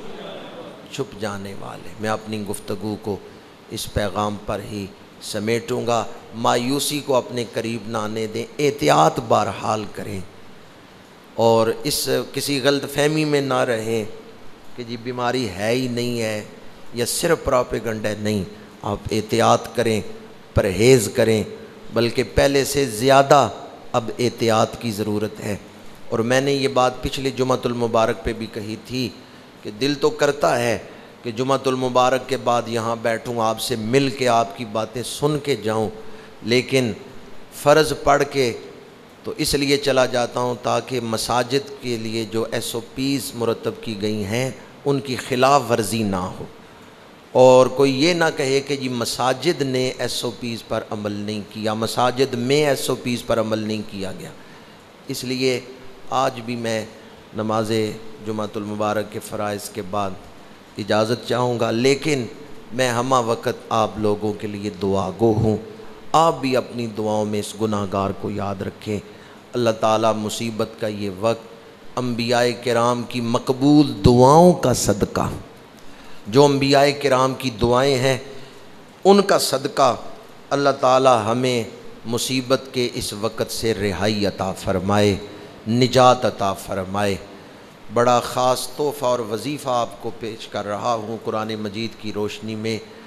چھپ جانے والے۔ میں اپنی گفتگو کو اس پیغام پر ہی سمیٹوں گا۔ مایوسی کو اپنے قریب نہ آنے دیں، احتیاط بہرحال کریں، اور اس کسی غلط فہمی میں نہ رہیں کہ جی بیماری ہے ہی نہیں ہے یا صرف پراپیگنڈا ہے۔ نہیں، آپ احتیاط کریں، پرہیز کریں، بلکہ پہلے سے زیادہ اب احتیاط کی ضرورت ہے۔ اور میں نے یہ بات پچھلی جمعۃ المبارک پہ بھی کہی تھی کہ دل تو کرتا ہے کہ جمعۃ المبارک کے بعد یہاں بیٹھوں، آپ سے مل کے آپ کی باتیں سن کے جاؤں، لیکن فرض پڑھ کے تو اس لیے چلا جاتا ہوں تاکہ مساجد کے لیے جو SOPs مرتب کی گئی ہیں ان کی خلاف ورزی نہ ہو، اور کوئی یہ نہ کہے کہ جی مساجد نے SOPs پر عمل نہیں کیا، مساجد میں SOPs پر عمل نہیں کیا گیا۔ اس لیے آج بھی میں نماز جمعۃ المبارک کے فرائض کے بعد اجازت چاہوں گا، لیکن میں ہمہ وقت آپ لوگوں کے لیے دعا گو ہوں۔ آپ بھی اپنی دعاؤں میں اس گناہ گار کو یاد رکھیں۔ اللہ تعالیٰ مصیبت کا یہ وقت انبیاء کرام کی مقبول دعاؤں کا صدقہ، جو انبیاء کرام کی دعائیں ہیں ان کا صدقہ، اللہ تعالیٰ ہمیں مصیبت کے اس وقت سے رہائی عطا فرمائے، نجات عطا فرمائے۔ بڑا خاص تحفہ اور وظیفہ آپ کو پیش کر رہا ہوں قرآن مجید کی روشنی میں۔